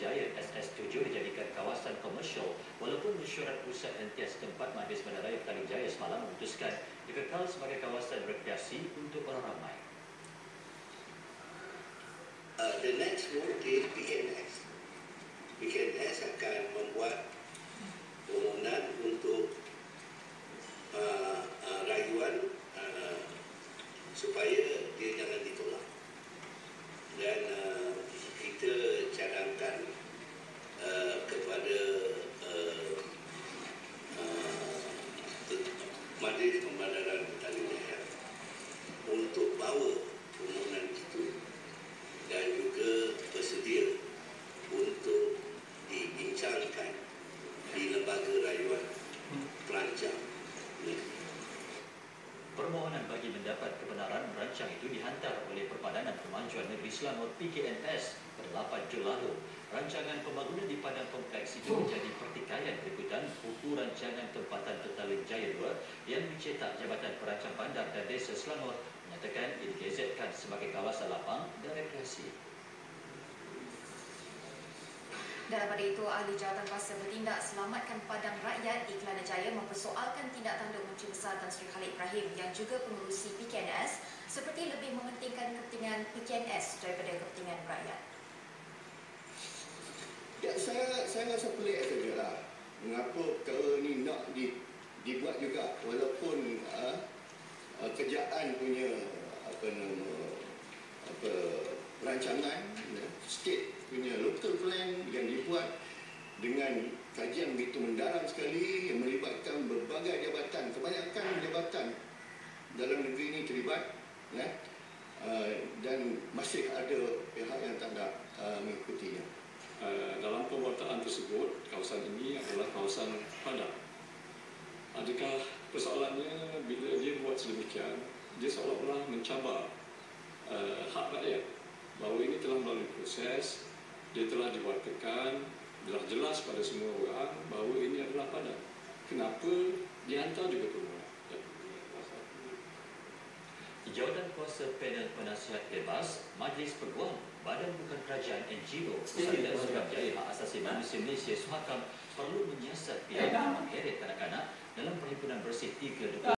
Jaya SS7 dijadikan kawasan komersial walaupun mesyuarat pusat hentian setempat Majlis Bandaraya Petaling Jaya semalam memutuskan dikekal sebagai kawasan rekreasi untuk orang ramai. The next move is PKNS. PKNS akan membuat permohonan untuk rayuan supaya dia jangan ditolak. Dan kita cadangkan kepada Majlis Pembandaran Petaling Jaya untuk bawa permohonan itu dan juga bersedia untuk dibincangkan di lembaga rayuan perancang negeri. Permohonan bagi mendapat kebenaran merancang itu dihantar oleh Perbadanan Kemajuan Negeri Selangor PKNS pada 8 Jul lalu. Rancangan pembangunan di padang kompleks itu menjadi pertikaian berikutan buku rancangan tempatan Petaling Jaya 2 yang dicetak Jabatan Perancang Bandar dan Desa Selangor menyatakan ia digazetkan sebagai kawasan lapang dan rekreasi. Dalam pada itu, Ahli Jawatan Kuasa Bertindak Selamatkan Padang Rakyat di Kelana Jaya mempersoalkan tindak tanduk Menteri Besar Tan Sri Khalid Ibrahim yang juga pengerusi PKNS seperti lebih mementingkan kepentingan PKNS daripada kepentingan rakyat. Ya, saya rasa pelik sajalah. Mengapa kalau ni nak dibuat juga walaupun kerajaan punya perancangan state punya local plan yang dibuat dengan kajian begitu mendalam sekali yang melibatkan berbagai jabatan, kebanyakan jabatan dalam negeri ini terlibat, dan masih ada pihak yang tak nak mengikutinya. Dalam pembuatan tersebut, kawasan ini adalah kawasan padang. Adakah persoalannya bila dia buat sedemikian, dia seolah-olah mencabar hak rakyat bahawa ini telah melalui proses, dia telah diwartakan, telah jelas pada semua orang bahawa ini adalah padang. Kenapa dihantar juga permohonan? Jawatan Kuasa Panel Penasihat Bebas, Majlis Peguam, Badan Bukan Kerajaan NGO, Persatuan Suruhanjaya Hak Asasi Manusia Malaysia SUHAKAM perlu menyiasat pihak yang mengheret kanak-kanak dalam perhimpunan bersih 3